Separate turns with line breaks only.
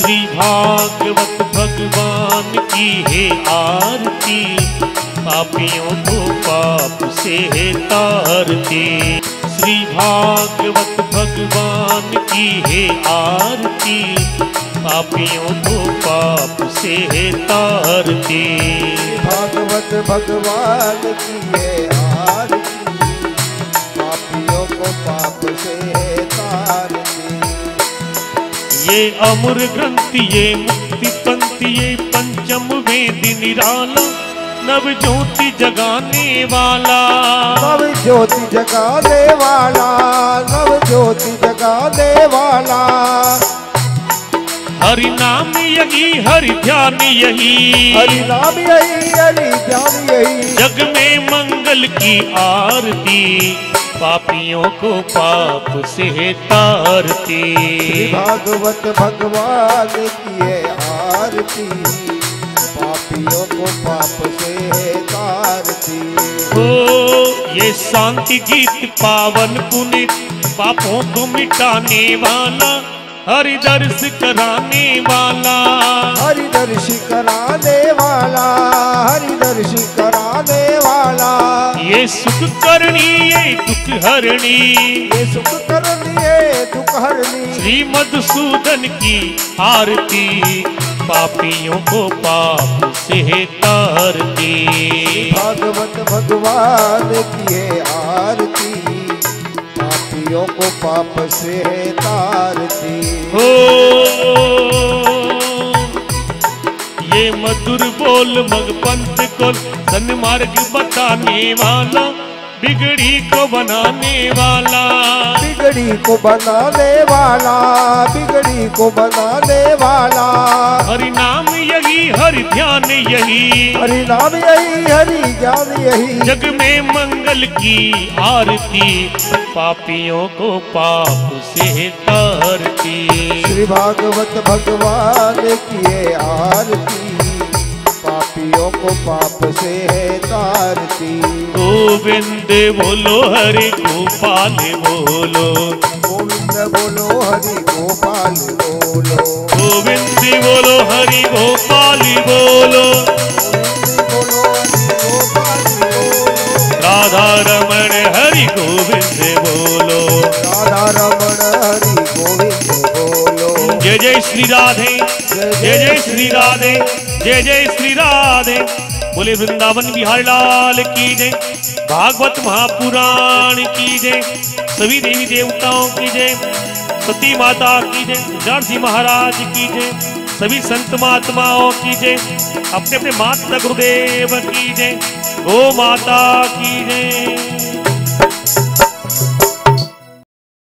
श्री भागवत भगवान की है आरती, पापियों को पाप से तारती। श्री भागवत भगवान की है आरती, पापियों को पाप से तारती।
भागवत भगवान की है आरती, पापियों को पाप से तारती।
ये अमर ग्रंथ ये मुक्ति पंथ ये पंचम वेद निराला, नव ज्योति जगाने वाला।
नव ज्योति जगाने वाला, नव ज्योति जगाने वाला।
हरि नाम यही हरि ध्यान यही,
हरि नाम यही हरि ध्यान यही।
जग में मंगल की आरती, पापियों को पाप से तारती।
भागवत भगवान की है आरती, पापियों को पाप से तारती।
ओ ये शांति गीत पावन पुनित, पापों को मिटाने वाला, हरि दर्श कराने वाला।
हरि दर्श कराने वाला, हरि दर्श कराने वाला।
ये सुख करनी ये दुख हरणी,
ये सुख करनी ये दुख हरणी।
श्री मधुसूदन की आरती, पापियों को पाप से तारती।
भागवत भगवान की है आरती, पापियों को पाप से तारती।
हो ये मधुर बोल मग पंथ को सन्मार्ग बताने वाला, बिगड़ी को बनाने वाला।
बिगड़ी को बनाने वाला, बिगड़ी को बनाने वाला।
हरि नाम यही हरि ध्यान यही,
हरि नाम यही हरि ज्ञान यही।
जग में मंगल की आरती, पापियों को पाप से तारती।
श्री भागवत भगवान की है आरती, पापियों को पाप से है तारती।
गोविंद बोलो हरि गोपाल बोलो,
गोविंद बोलो हरि गोपाल बोलो।
गोविंद बोलो हरि गोपाल बोलो,
बोलो हरि गोपाल बोलो।
राधा रमण हरि गोविंद बोलो,
राधा रमण हरि गोविंद बोलो।
जय जय श्री राधे, जय जय श्री राधे, जय जय श्री राधे। बोले वृंदावन बिहारी लाल की जय, भागवत महापुराण की जय, सभी देवी देवताओं की जय, सती माता की जय, जानसी महाराज की जय, सभी संत महात्माओं की जय, अपने अपने माता गुरुदेव की जय, गो माता की जय।